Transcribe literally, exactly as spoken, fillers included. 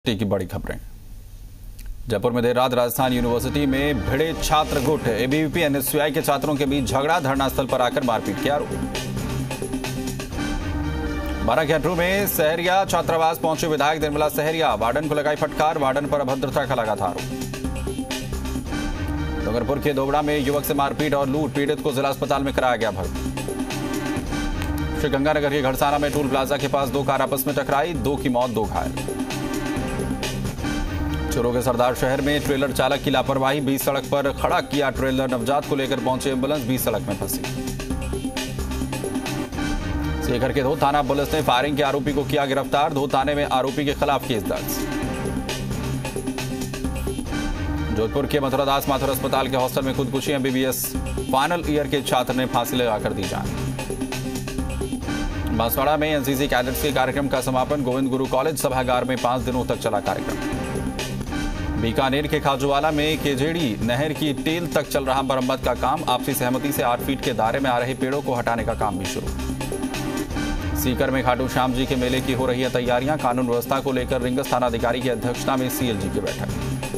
की बड़ी खबरें। जयपुर में देर रात राजस्थान यूनिवर्सिटी में भिड़े छात्र गुट। एबीवीपी एनएसयूआई के छात्रों के बीच झगड़ा, धरना स्थल पर आकर मारपीट के आरोप। बाराघाटू में सहरिया छात्रावास पहुंचे विधायक निर्मला सहरिया, वार्डन को लगाई फटकार, वार्डन पर अभद्रता का लगा था आरोप। डूंगरपुर के दोबड़ा में युवक से मारपीट और लूट, पीड़ित को जिला अस्पताल में कराया गया भर्ती। श्रीगंगानगर के घड़साना में टोल प्लाजा के पास दो कार आपस में टकराई, दो की मौत, दो घायल। चूरू के सरदार शहर में ट्रेलर चालक की लापरवाही, बीच सड़क पर खड़ा किया ट्रेलर, नवजात को लेकर पहुंचे एम्बुलेंस, बीच सड़क में फंसी। सीकर के धो थाना पुलिस ने फायरिंग के आरोपी को किया गिरफ्तार, धो थाने में आरोपी के खिलाफ केस दर्ज। जोधपुर के मथुरादास माथुर अस्पताल के हॉस्टल में खुदकुशी, एमबीबीएस फाइनल ईयर के छात्र ने फांसी लगाकर दी जान। बांसवाड़ा में एनसीसी कैडेट्स के कार्यक्रम का समापन, गोविंद गुरु कॉलेज सभागार में पांच दिनों तक चला कार्यक्रम। बीकानेर के खाजूवाला में केजेड़ी नहर की टेल तक चल रहा मरम्मत का काम, आपसी सहमति से आठ फीट के दायरे में आ रहे पेड़ों को हटाने का काम भी शुरू। सीकर में खाटू श्याम जी के मेले की हो रही है तैयारियां, कानून व्यवस्था को लेकर रिंगस थानाधिकारी की अध्यक्षता में सीएलजी की बैठक।